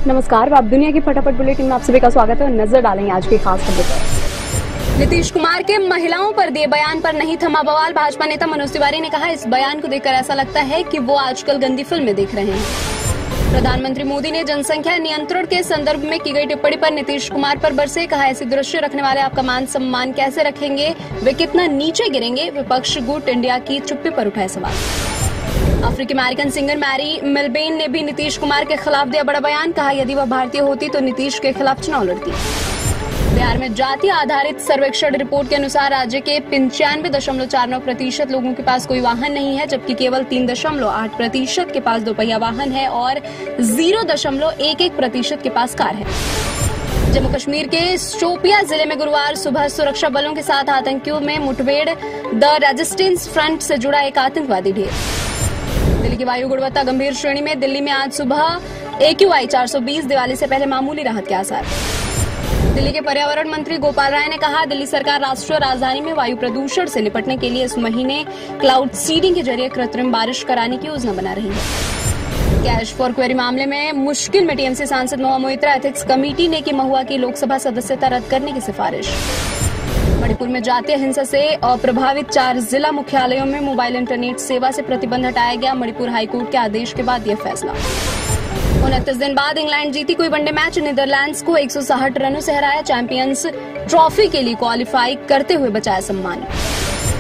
नमस्कार, आप दुनिया की फटाफट बुलेटिन में आप सभी का स्वागत है और नजर डालेंगे आज की खास खबरों पर। नीतीश कुमार के महिलाओं पर दिए बयान पर नहीं थमा बवाल। भाजपा नेता मनोज तिवारी ने कहा, इस बयान को देखकर ऐसा लगता है कि वो आजकल गंदी फिल्में देख रहे हैं। प्रधानमंत्री मोदी ने जनसंख्या नियंत्रण के संदर्भ में की गई टिप्पणी पर नीतीश कुमार पर बरसे। कहा, ऐसे दृश्य रखने वाले आपका मान सम्मान कैसे रखेंगे, वे कितना नीचे गिरेंगे। विपक्ष गुट इंडिया की चुप्पी पर उठाए सवाल। अफ्रीकी अमेरिकन सिंगर मैरी मिलबेन ने भी नीतीश कुमार के खिलाफ दिया बड़ा बयान। कहा, यदि वह भारतीय होती तो नीतीश के खिलाफ चुनाव लड़ती। बिहार में जाति आधारित सर्वेक्षण रिपोर्ट के अनुसार राज्य के 95.49% लोगों के पास कोई वाहन नहीं है, जबकि केवल 3.8% के पास दोपहिया वाहन है और 0.11% के पास कार है। जम्मू कश्मीर के शोपिया जिले में गुरुवार सुबह सुरक्षा बलों के साथ आतंकियों में मुठभेड़। द रेजिस्टेंस फ्रंट से जुड़ा एक आतंकवादी ढेर। दिल्ली की वायु गुणवत्ता गंभीर श्रेणी में। दिल्ली में आज सुबह AQI 420, दिवाली से पहले मामूली राहत के आसार। दिल्ली के पर्यावरण मंत्री गोपाल राय ने कहा, दिल्ली सरकार राष्ट्रीय राजधानी में वायु प्रदूषण से निपटने के लिए इस महीने क्लाउड सीडिंग के जरिए कृत्रिम बारिश कराने की योजना बना रही है। कैश फॉर क्वेरी मामले में मुश्किल में टीएमसी सांसद महुआ मोइत्रा। एथिक्स कमेटी ने की महुआ की लोकसभा सदस्यता रद्द करने की सिफारिश। मणिपुर में जातीय हिंसा से अप्रभावित 4 जिला मुख्यालयों में मोबाइल इंटरनेट सेवा से प्रतिबंध हटाया गया। मणिपुर हाईकोर्ट के आदेश के बाद यह फैसला। 29 दिन बाद इंग्लैंड जीती कोई वनडे मैच। नीदरलैंड्स को 160 रनों से हराया। चैंपियंस ट्रॉफी के लिए क्वालिफाई करते हुए बचाया सम्मान।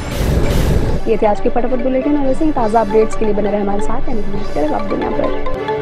ये थी आज की फटाफट बुलेटिन और ऐसे ही ताजा अपडेट्स के लिए बने रहे हमारे साथ। आप दुनिया पर।